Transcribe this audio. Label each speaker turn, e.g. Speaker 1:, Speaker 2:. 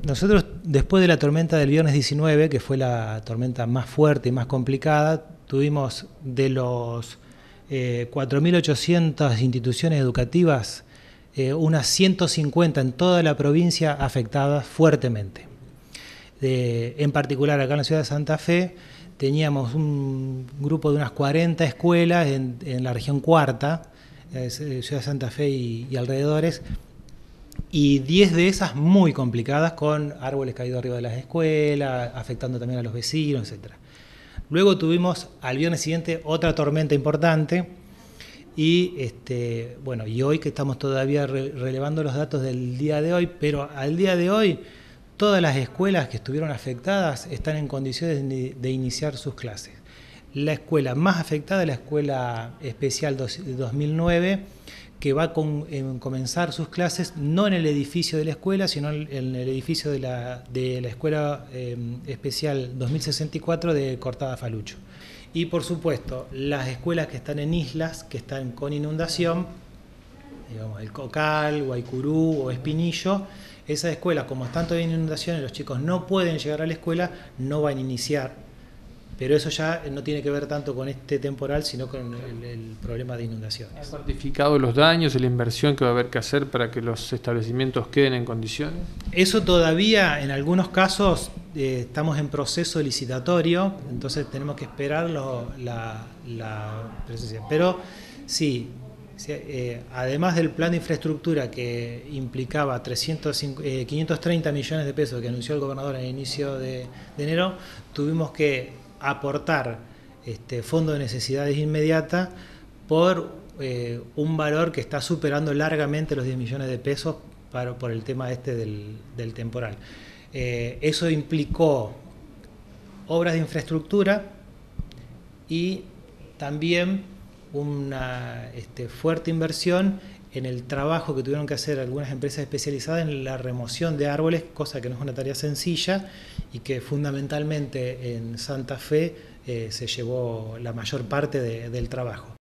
Speaker 1: Nosotros, después de la tormenta del viernes 19, que fue la tormenta más fuerte y más complicada, tuvimos de los 4.800 instituciones educativas, unas 150 en toda la provincia afectadas fuertemente. En particular, acá en la ciudad de Santa Fe, teníamos un grupo de unas 40 escuelas en la región cuarta, ciudad de Santa Fe y alrededores, y 10 de esas muy complicadas, con árboles caídos arriba de las escuelas, afectando también a los vecinos, etc. Luego tuvimos al viernes siguiente otra tormenta importante y, y hoy que estamos todavía relevando los datos del día de hoy, pero al día de hoy todas las escuelas que estuvieron afectadas están en condiciones de iniciar sus clases. La escuela más afectada es la Escuela Especial 2009, que va a comenzar sus clases no en el edificio de la escuela, sino en el edificio de la Escuela Especial 2064 de Cortada Falucho. Y por supuesto, las escuelas que están en islas, que están con inundación, digamos, el Cocal, Guaycurú o Espinillo, esas escuelas, como están todavía en inundación y los chicos no pueden llegar a la escuela, no van a iniciar. Pero eso ya no tiene que ver tanto con este temporal, sino con el problema de inundaciones.
Speaker 2: ¿Ha cuantificado los daños y la inversión que va a haber que hacer para que los establecimientos queden en condiciones?
Speaker 1: Eso todavía, en algunos casos, estamos en proceso licitatorio, entonces tenemos que esperar la presencia. Pero sí, además del plan de infraestructura que implicaba 530 millones de pesos que anunció el gobernador al inicio de enero, tuvimos que aportar fondo de necesidades inmediatas por un valor que está superando largamente los 10 millones de pesos por el tema del temporal. Eso implicó obras de infraestructura y también una fuerte inversión en el trabajo que tuvieron que hacer algunas empresas especializadas en la remoción de árboles, cosa que no es una tarea sencilla y que fundamentalmente en Santa Fe se llevó la mayor parte del trabajo.